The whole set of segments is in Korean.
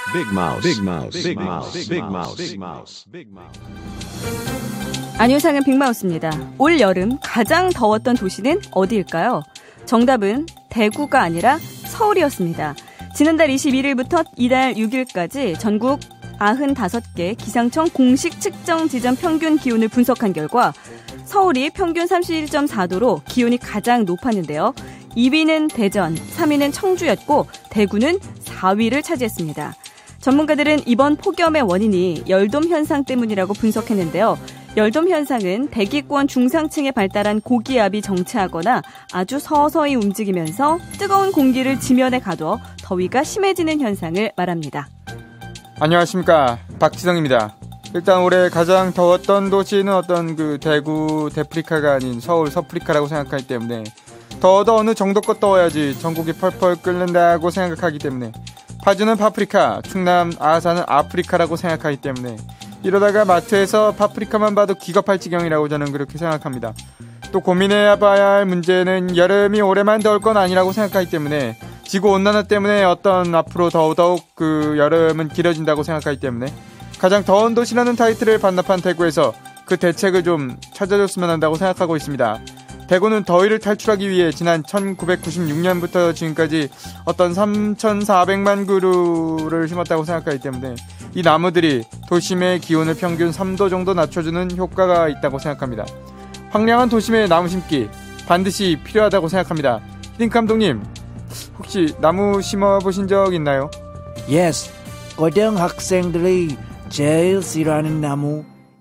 Big Mouse. Big Mouse. Big Mouse. Big Mouse. Big Mouse. Big Mouse. 안윤상의 빅마우스입니다. 올 여름 가장 더웠던 도시는 어디일까요? 정답은 대구가 아니라 서울이었습니다. 지난달 21일부터 이달 6일까지 전국 95개 기상청 공식 측정 지점 평균 기온을 분석한 결과 서울이 평균 31.4도로 기온이 가장 높았는데요. 2위는 대전, 3위는 청주였고 대구는 4위를 차지했습니다. 전문가들은 이번 폭염의 원인이 열돔 현상 때문이라고 분석했는데요. 열돔 현상은 대기권 중상층에 발달한 고기압이 정체하거나 아주 서서히 움직이면서 뜨거운 공기를 지면에 가둬 더위가 심해지는 현상을 말합니다. 안녕하십니까, 박지성입니다. 일단 올해 가장 더웠던 도시는 어떤 대구 데프리카가 아닌 서울 서프리카라고 생각하기 때문에 더워도 어느 정도껏 더워야지 전국이 펄펄 끓는다고 생각하기 때문에 파주는 파프리카, 충남 아산은 아프리카라고 생각하기 때문에 이러다가 마트에서 파프리카만 봐도 기겁할 지경이라고 저는 그렇게 생각합니다. 또 고민해봐야 할 문제는 여름이 올해만 더울 건 아니라고 생각하기 때문에 지구온난화 때문에 어떤 앞으로 더더욱 여름은 길어진다고 생각하기 때문에 가장 더운 도시라는 타이틀을 반납한 대구에서 그 대책을 좀 찾아줬으면 한다고 생각하고 있습니다. 대구는 더위를 탈출하기 위해 지난 1996년부터 지금까지 어떤 3,400만 그루를 심었다고 생각하기 때문에 이 나무들이 도심의 기온을 평균 3도 정도 낮춰주는 효과가 있다고 생각합니다. 황량한 도심의 나무 심기 반드시 필요하다고 생각합니다. 히딩크 감독님, 혹시 나무 심어보신 적 있나요? Yes, 고등학생들이 제일 싫어하는 나무,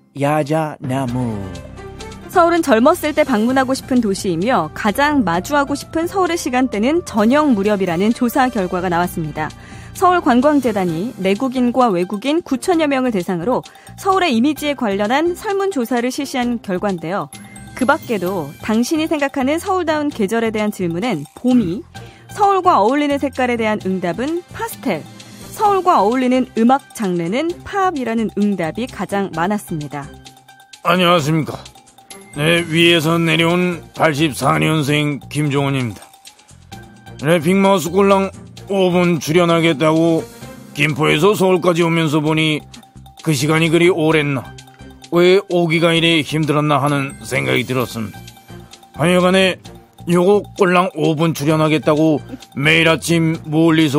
야자나무. 서울은 젊었을 때 방문하고 싶은 도시이며 가장 마주하고 싶은 서울의 시간대는 저녁 무렵이라는 조사 결과가 나왔습니다. 서울관광재단이 내국인과 외국인 9천여 명을 대상으로 서울의 이미지에 관련한 설문조사를 실시한 결과인데요. 그 밖에도 당신이 생각하는 서울다운 계절에 대한 질문은 봄이, 서울과 어울리는 색깔에 대한 응답은 파스텔, 서울과 어울리는 음악 장르는 팝이라는 응답이 가장 많았습니다. 안녕하십니까. 네, 위에서 내려온 84년생 김종원입니다. 네, 빅마우스 꼴랑 5분 출연하겠다고 김포에서 서울까지 오면서 보니 그 시간이 그리 오랬나, 왜 오기가 이래 힘들었나 하는 생각이 들었습니다. 하여간에 요거 꼴랑 5분 출연하겠다고 매일 아침 멀리서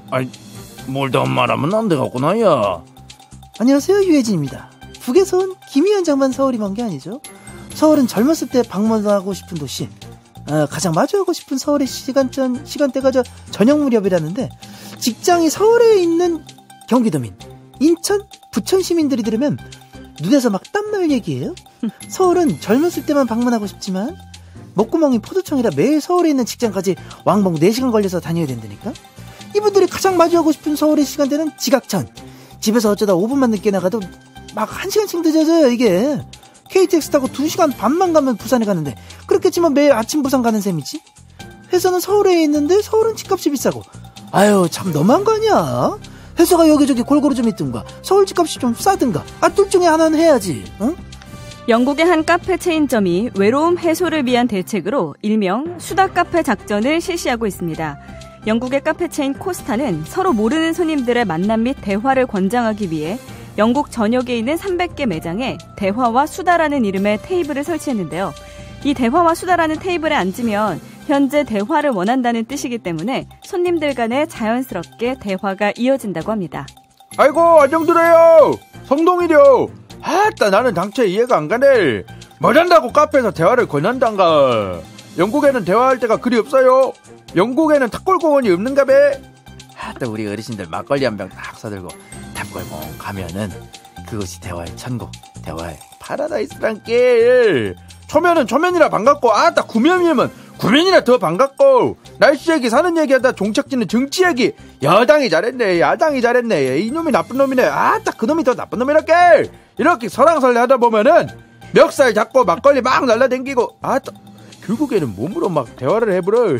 뭘 더 말하면 안 되겠구나, 야. 안녕하세요, 유혜진입니다. 북에서 온 김희연 장관 서울이 만 게 아니죠. 서울은 젊었을 때 방문하고 싶은 도시, 가장 마주하고 싶은 서울의 시간대가 저녁 무렵이라는데, 직장이 서울에 있는 경기도민, 인천, 부천 시민들이 들으면 눈에서 막 땀날 얘기예요. 서울은 젊었을 때만 방문하고 싶지만 목구멍이 포도청이라 매일 서울에 있는 직장까지 왕복 4시간 걸려서 다녀야 된다니까. 이분들이 가장 마주하고 싶은 서울의 시간대는 지각천. 집에서 어쩌다 5분만 늦게 나가도 막 1시간씩 늦어져요. 이게 KTX 타고 2시간 반만 가면 부산에 가는데 그렇게 치면 매일 아침 부산 가는 셈이지. 회사는 서울에 있는데 서울은 집값이 비싸고, 아유 참 너무한 거 아니야. 회사가 여기저기 골고루 좀 있든가 서울 집값이 좀 싸든가, 둘 중에 하나는 해야지. 응? 영국의 한 카페 체인점이 외로움 해소를 위한 대책으로 일명 수다 카페 작전을 실시하고 있습니다. 영국의 카페 체인 코스타는 서로 모르는 손님들의 만남 및 대화를 권장하기 위해 영국 전역에 있는 300개 매장에 대화와 수다라는 이름의 테이블을 설치했는데요. 이 대화와 수다라는 테이블에 앉으면 현재 대화를 원한다는 뜻이기 때문에 손님들 간에 자연스럽게 대화가 이어진다고 합니다. 아이고, 안녕들어요. 성동이요. 아따, 나는 당최 이해가 안 가네. 뭘 한다고 카페에서 대화를 권한단가. 영국에는 대화할 때가 그리 없어요. 영국에는 탑골공원이 없는가 배. 아따, 우리 어르신들 막걸리 한 병 딱 사들고 탑골공원 가면은 그것이 대화의 천국, 대화의 파라다이스란 게. 초면은 초면이라 반갑고, 아따 구면이면 구면이라 더 반갑고, 날씨 얘기 사는 얘기하다 종착지는 정치 얘기. 여당이 잘했네, 야당이 잘했네, 이놈이 나쁜 놈이네, 아따 그놈이 더 나쁜 놈이랄게. 이렇게 설왕설래 하다 보면은 멱살 잡고 막걸리 막 날라댕기고, 아따 결국에는 몸으로 막 대화를 해버려.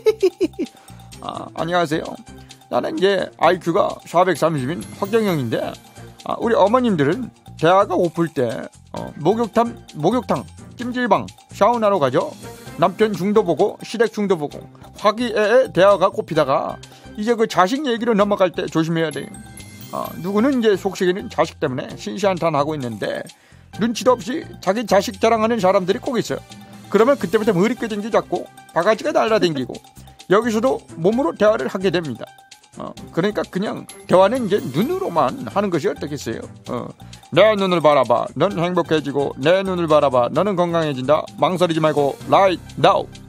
안녕하세요. 나는 이제 IQ가 430인 확정형인데, 우리 어머님들은 대화가 고플 때 목욕탕, 찜질방, 샤워하러 가죠. 남편 중도 보고 시댁 중도 보고 화기애애 대화가 꼽히다가 이제 그 자식 얘기로 넘어갈 때 조심해야 돼. 누구는 이제 속썩이는 자식 때문에 신시한탄하고 있는데 눈치도 없이 자기 자식 자랑하는 사람들이 꼭 있어요. 그러면 그때부터 머리끄댕기 잡고 바가지가 날라댕기고 여기서도 몸으로 대화를 하게 됩니다. 그러니까 그냥 대화는 이제 눈으로만 하는 것이 어떻겠어요? 내 눈을 바라봐. 넌 행복해지고 내 눈을 바라봐. 너는 건강해진다. 망설이지 말고 right now.